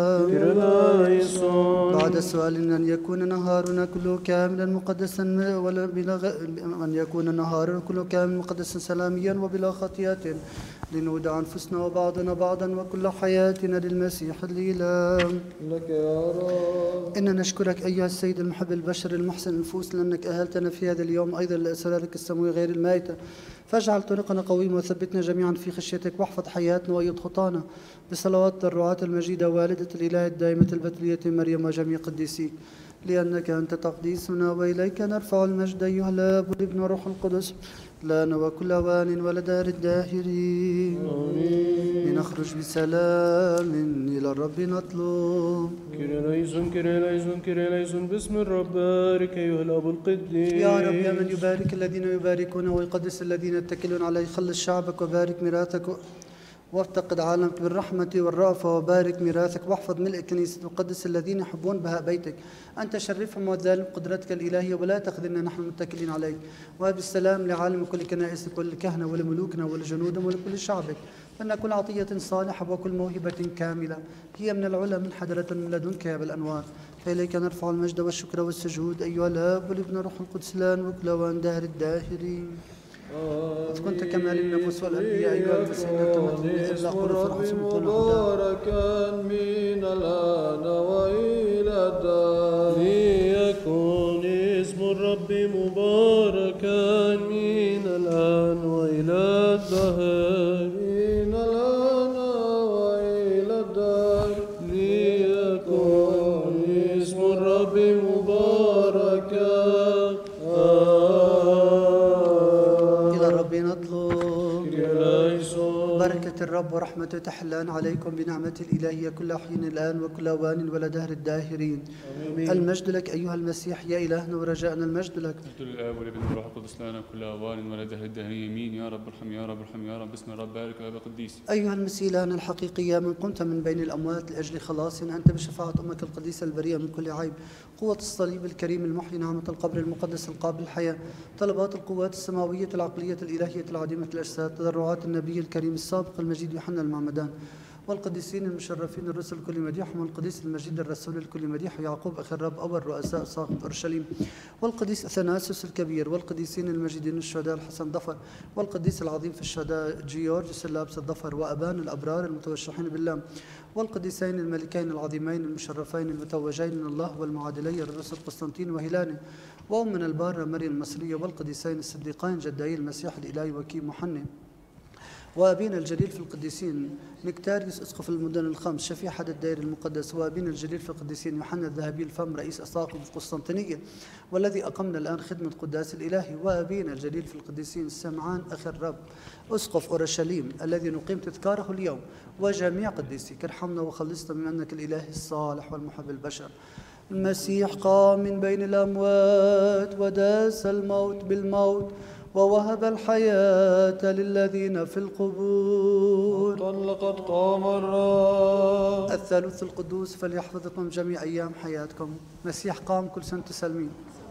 بعد سؤال أن يكون نهارنا كله كاملا مقدسا أن يكون نهارنا كله كاملا مقدسا سلاميا وبلا خطيئة لنودع أنفسنا وبعضنا بعضا وكل حياتنا للمسيح الإله. لك يا رب. إننا نشكرك أيها السيد المحب البشر المحسن النفوس لأنك أهلتنا في هذا اليوم أيضا لأسرارك السماوية غير المائتة. فاجعل طريقنا قويمة وثبتنا جميعا في خشيتك واحفظ حياتنا وأيد خطانا بصلوات الرعاة المجيدة والدة الإله الدائمة البتولية مريم وجميع قديسيك لأنك أنت تقديسنا وإليك نرفع المجد أيها الآب والابن والروح القدس لنا وكل أوان ولدار الداهرين. لنخرج بسلام إلى الرب نطلب. كيريليزون كيريليزون كيريليزون باسم الرب بارك أيها الأب القديس. يا رب يا من يبارك الذين يباركون ويقدس الذين يتكلون عليه. خلص شعبك وبارك ميراثك وافتقد عالمك بالرحمة والرأفة وبارك ميراثك واحفظ ملء كنيسة وقدس الذين يحبون بهاء بيتك. أنت شرفهم وذلك قدرتك الإلهية ولا تخذلنا نحن المتكلين عليك. وبالسلام لعالم كل كنائسك وللكهنة ولملوكنا ولجنودهم ولكل شعبك. فإن كل عطية صالحة وكل موهبة كاملة هي من العلا من حضرة من لدنك يا بالأنوار. فإليك نرفع المجد والشكر والسجود أيها الآب والابن والروح القدس الآن وكل أوان دهر الداهرين. إذ كنت كما للناموس والأنبياء أيها المسيح إلا قل مباركا من الآن وإلى الدار. ليكن اسم الرب مباركا من الآن وإلى الدهر. من الآن وإلى الدار. ليكن اسم الرب مباركا. بركة الرب ورحمته تحلان عليكم بنعمة الإلهية كل حين الآن وكل أوان ولا دهر الداهرين. المجد لك أيها المسيح يا إلهنا ورجاءنا المجد لك. مجد للآب والابن والروح القدس لنا كل أوان ولا دهر الداهرين. يمين يا رب ارحم يا رب ارحم يا رب باسم الرب بارك يا أبا قديس. أيها المسيح إلهنا الحقيقي يا من قمت من بين الأموات لأجل خلاصنا أنت بشفاعة أمك القديسة البريئة من كل عيب. قوة الصليب الكريم المحيي نعمة القبر المقدس القابل الحياة طلبات القوات السماوية العقلية الإلهية العديمة الأجساد تضرعات النبي الكريم السابق المجيد يوحنا المعمدان والقديسين المشرفين الرسل الكل مديحهم والقديس المجيد الرسول الكل مديح يعقوب أخي الرب أول رؤساء ساقط أورشليم والقديس أثناسيوس الكبير والقديسين المجيدين الشهداء الحسن ظفر والقديس العظيم في الشهداء جيورجس اللابس الظفر وأبان الأبرار المتوشحين بالله والقديسين الملكين العظيمين المشرفين المتوجين من الله والمعادلي الرسل قسطنطين وهيلاني وأمنا البارة مريم المصرية والقديسين الصديقين جداي المسيح الإلهي وكيم محني وأبينا الجليل في القديسين نكتاريوس أسقف المدن الخمس شفيع الدير المقدس وأبينا الجليل في القديسين يوحنا الذهبي الفم رئيس أساقف القسطنطينية والذي أقمنا الآن خدمة قداس الإلهي وأبينا الجليل في القديسين سمعان أخي الرب أسقف أورشليم الذي نقيم تذكاره اليوم وجميع قديسيك ارحمنا وخلصنا من أنك الإله الصالح والمحب البشر. المسيح قام من بين الأموات وداس الموت بالموت ووهب الحياة للذين في القبور. لقد قام الرب الثالوث القدوس فليحفظكم جميع أيام حياتكم. مسيح قام كل سنة تسلمين.